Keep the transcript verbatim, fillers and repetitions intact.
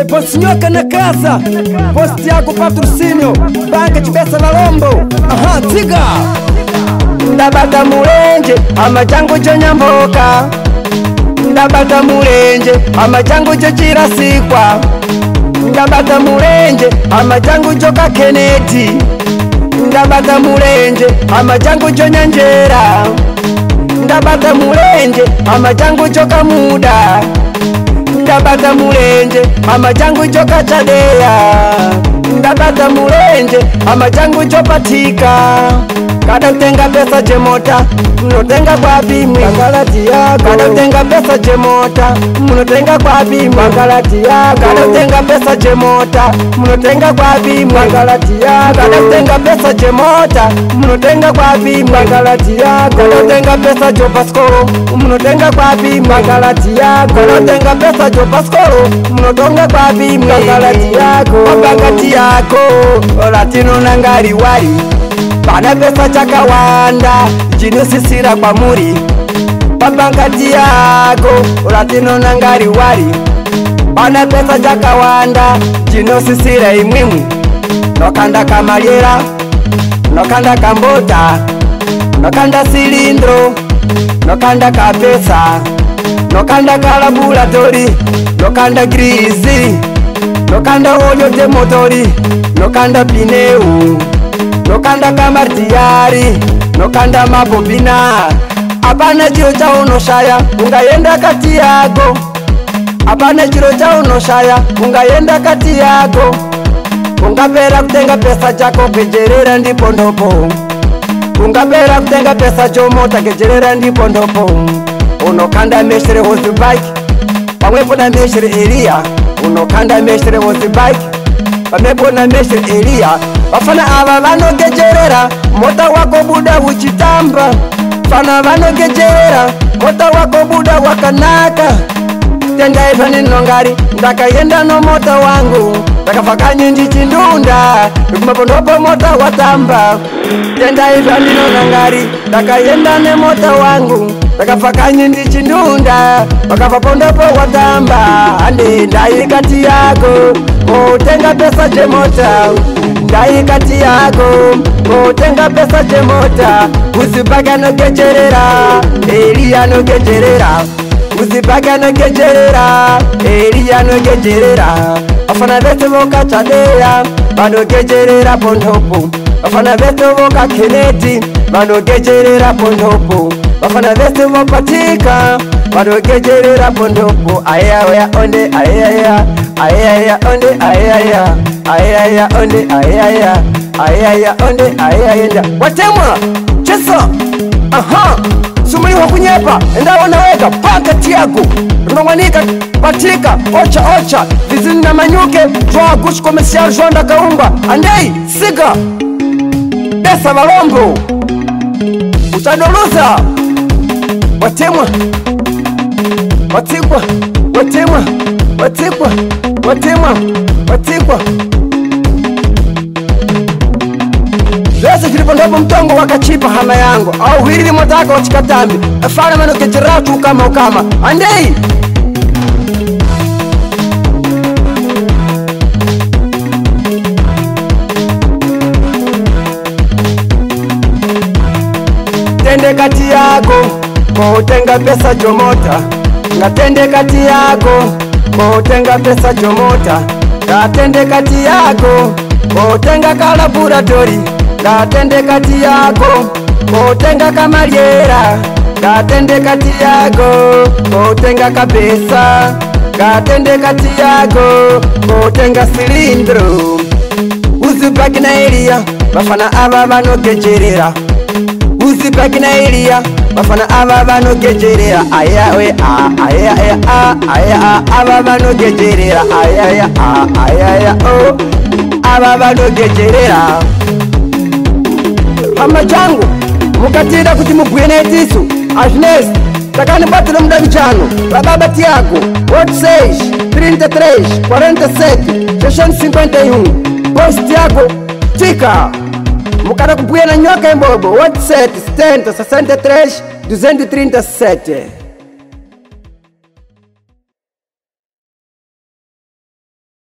Posto Nhoca na casa, Posto Tiago patrocínio, Banca de Bessa Valombo. Aham, siga. Ndabata mulenje, amachangu cho nyamboka. Ndabata mulenje, amachangu cho chirasikwa. Ndabata mulenje, amachangu cho kakeneti. Ndabata mulenje, amachangu cho nyanjera. Ndabata mulenje, amachangu cho kamuda. Ndabata mulenje, amachangu cho kachadeya. Ndabata mulenje, amachangu cho patika. Kada utenga pesa jemota, munotenga kwa bimwe magalati yako. Kada utenga pesa jemota, munotenga kwa bimwe magalati yako. Kada utenga pesa jemota, munotenga kwa bimwe magalati yako. Kada utenga pesa jemota, munotenga kwa bimwe magalati yako. Kada utenga pesa jo paskoro, munotenga kwa bimwe magalati yako. Kada utenga pesa jo paskoro, munotenga kwa bimwe magalati yako. Magalati yako, olatino nangari wari. Pana pesa chakawanda, chinosisira kwa muri. Pambangati yako, ulatino nangari wari. Pana pesa chakawanda, chinosisira imwimwi. Nokanda kamaliera, nokanda kambota, nokanda silindro, nokanda kapesa, nokanda kalaboratori, nokanda grizi, nokanda olyo de motori, nokanda pineu, nokanda kamartiari, nokanda mabobina. Apana chiro cha unoshaya, ungayenda kati yako. Apana chiro cha unoshaya, ungayenda kati yako. Ungapera kutenga pesa chako kejerera ndipo ndopo. Ungapera kutenga pesa chomota kejerera ndipo ndopo. Unokanda meshere hosi bike, pamwepo na meshere Elia. Unokanda meshere hosi bike, pamwepo na meshere Elia. Bafana aba vanogejerera, mota wako buda uchitamba. Fana vanogejerera, mota wako buda wakanaka. Tenda ivani nongari, ndaka yenda no mota wangu. Ndaka fakanyi ndichindunda, nukumapondopo mota watamba. Tenda ivani nongari, ndaka yenda ne mota wangu. Ndaka fakanyi ndichindunda, wakafapondopo watamba. Andi ndai kati yako, utenga pesa jemota. Ndai kati yako, utenga pesa jemota. Usibaga no gejerera, Elia no gejerera. Usibaga no gejerera, Elia no gejerera. Afana vetu voka chadeya, bano gejerera pondopo. Afana vetu voka keneti, bano gejerera pondopo. Afana vetu voka tika, bano gejerera pondopo. Aya aya onde aya aya, aya aya onde aya aya, aya aya onde aya aya, aya aya onde aya aya. Watemwa, chesa, aha. Sumuli wakunyepa, enda wanaweka paka Tiago. Runongwanika, patika, ocha ocha. Vizini na manyuke, jwa gush komersial Jonda Kaumba. Andei, siga Bessa Valombo. Utadoluza. Watemwa, watikwa, watemwa, watikwa, watemwa, watikwa. Lesa kilipondopo mtongo wakachipa hama yangu. Au hili motaka wachikatambi. Afana mano kejeratu ukama ukama. Andei! Tende kati yako, kutenga pesa jomota. Ngatende kati yako, kutenga pesa jomota. Ngatende kati yako, kutenga kalaboratori. Ngatende kati yako, kutenga kamaliera. Ngatende kati yako, kutenga kapesa. Ngatende kati yako, kutenga silindro. Uzibaki na Elia, bafana aba vanogejerera. Uzibaki na Elia, bafana aba vanogejerera. Aya we a, aya aya a, aya a, aba vanogejerera. Aya aya a, aya aya o, aba vanogejerera. Amachangu, mukatira kuti mugwene itisu. Agnes, takani batilo mdavichano. Bababa Tiago, Word seis, trinta e três, quarenta e sete, seiscentos e cinquenta e um. Posto Tiago, tika. Mukara kubwena nyoka imbobo. Word sete, setenta, sessenta e três, duzentos e trinta e sete.